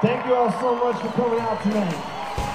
Thank you all so much for coming out tonight.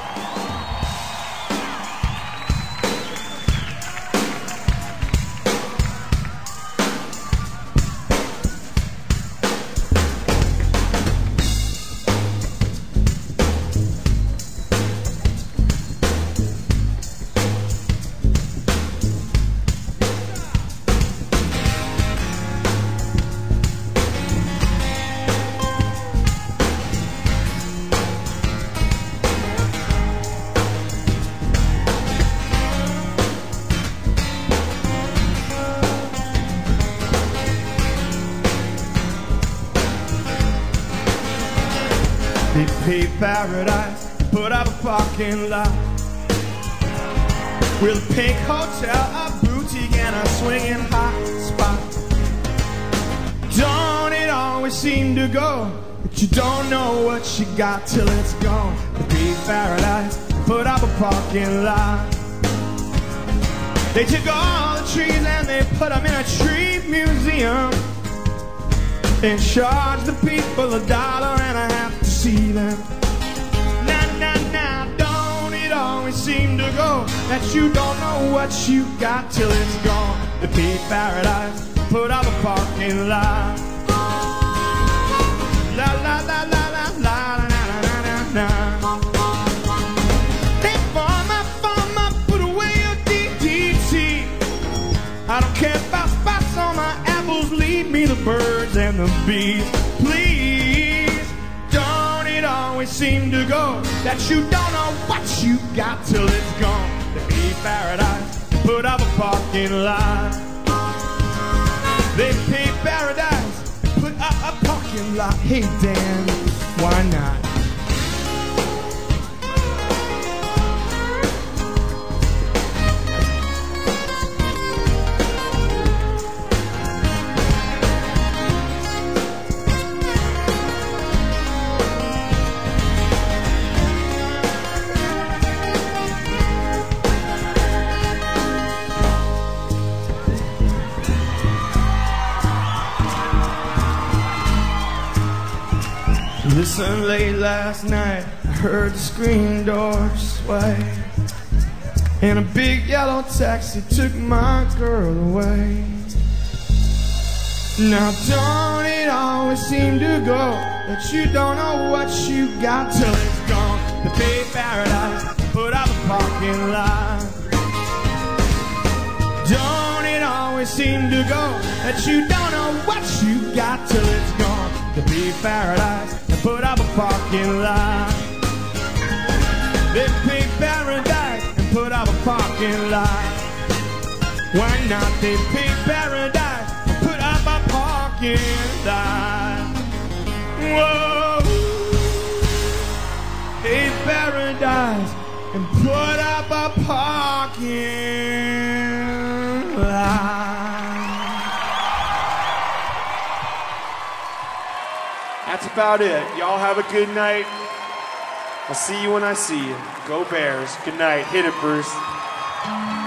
They paved paradise, put up a parking lot with a pink hotel, a boutique, and a swinging hot spot. Don't it always seem to go, but you don't know what you got till it's gone. They paved paradise, put up a parking lot. They took all the trees and they put them in a tree museum and charged the people $1.50 to see them. Now, don't it always seem to go that you don't know what you got till it's gone? They paved paradise, put up a parking lot. La la la la la la la la la la. Hey, farmer, put away your DDT. I don't care about spots on my apples, leave me the birds and the bees, please. Don't it always seem to go that you don't know what you got till it's gone? They paved paradise, put up a parking lot. They paved paradise, put up a parking lot. Hey Dan, why not? Listen, late last night, I heard the screen door sway, and a big yellow taxi took my girl away. Now don't it always seem to go that you don't know what you got till it's gone? The paved paradise, put up a parking lot. Don't it always seem to go that you don't know what you got till it's gone? The paved paradise, put up a parking lot. They paved paradise and put up a parking lot. Why not? They paved paradise and put up a parking lot. Whoa! Paved paradise and put up a parking lot. That's about it. Y'all have a good night. I'll see you when I see you. Go Bears. Good night. Hit it, Bruce.